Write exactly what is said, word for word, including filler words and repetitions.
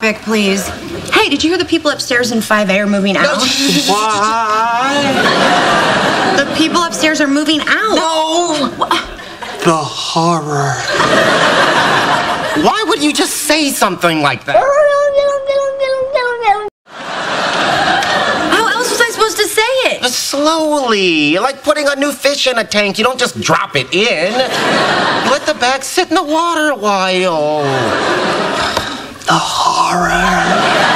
Vic, please. Hey, did you hear the people upstairs in five A are moving out? Why? The people upstairs are moving out. No! The horror. Why would you just say something like that? How else was I supposed to say it? Slowly, like putting a new fish in a tank. You don't just drop it in. Let the bag sit in the water a while. The horror.